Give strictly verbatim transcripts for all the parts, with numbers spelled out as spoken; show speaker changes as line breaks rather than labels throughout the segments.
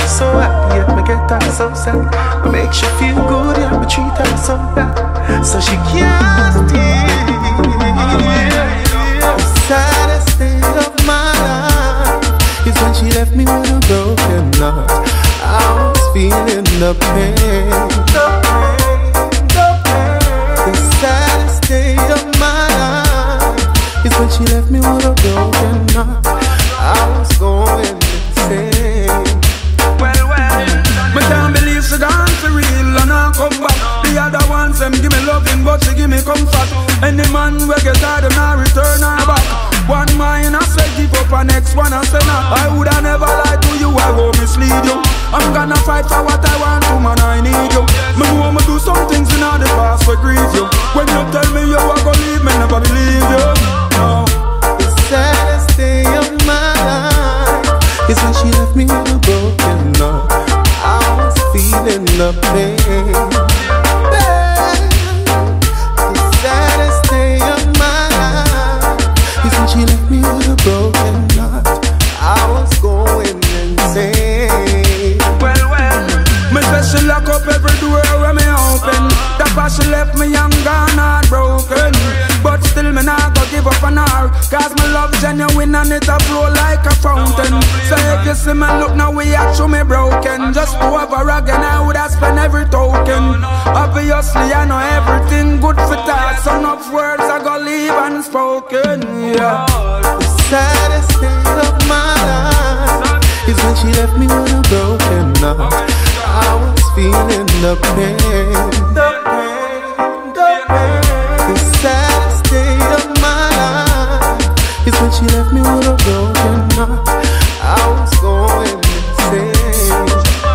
so happy, yet me get her so sad. Me make she feel good, yeah, me treat her so bad. So she can't steal. The saddest day of my life is when she left me with a broken heart. I was feeling the pain, the pain, the pain. The saddest day of my life is when she left me with a broken heart. I was going insane.
Well, well, me can't believe she gone for real and I come back. The other ones them give me loving, but she give me comfort. Any man we get out them now return her back. One mind I say give up, and next one I say nah. I woulda never lied to you, I won't mislead you. I'm gonna fight for what I want to, man, I need you. Me know me do some things in all the past for grieve you. When you tell me you are gonna leave me, never believe you. No.
The saddest day of my life is when she left me with a broken heart. I was feeling the pain. The saddest day of my life is when she left me with a broken heart. I was going insane.
Well, well, me say she lock up every door where me open. That's why she left me young gone heartbroken. But still me not go give up on her, cause my love genuine and it a flow like a fountain. So if you see me look now, we actually me broken. Just to have her again, I would have spent every token. Obviously I know everything good for that. Some of words I go leave unspoken, yeah.
The saddest day of my life is when she left me with a broken heart. I was feeling the pain, the pain, the pain. The saddest day of my life is when she left me with a broken heart. I was going insane.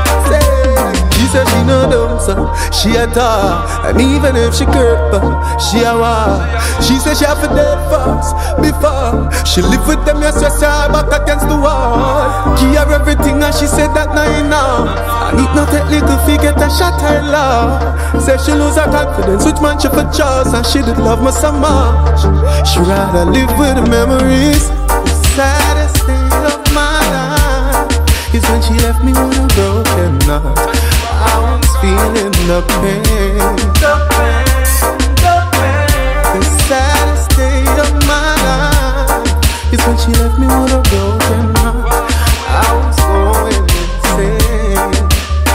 She said she no dumb, so she a talk. And even if she curb, she a walk. She said she have a dead fast before she live with them, yes, yes, her back against the wall. Give her everything and she said that not enough. And it not take little fi get a shot her love. Say she lose her confidence, which man she for choice. And she did love me so much, she rather live with the memories. The saddest day of my life is when she left me with a broken heart. I was feeling the pain, the pain, the pain. The saddest day of my life is when she left me with a broken heart. I was going insane.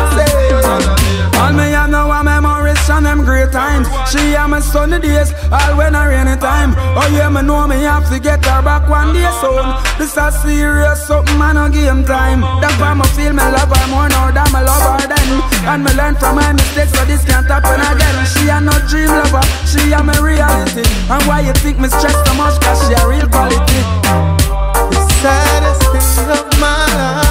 All me have now a memories from them great times. She and my sunny days, all when I rainy time. Oh yeah, me know me have to get her back one day soon. This a serious something, man, no game time. That's why me feel me love her more now than me love her then. And me learn from my mistakes, so this can't happen again. She a no dream lover, she a my reality. And why you think me stress so much, cause she a real quality.
The saddest day of my life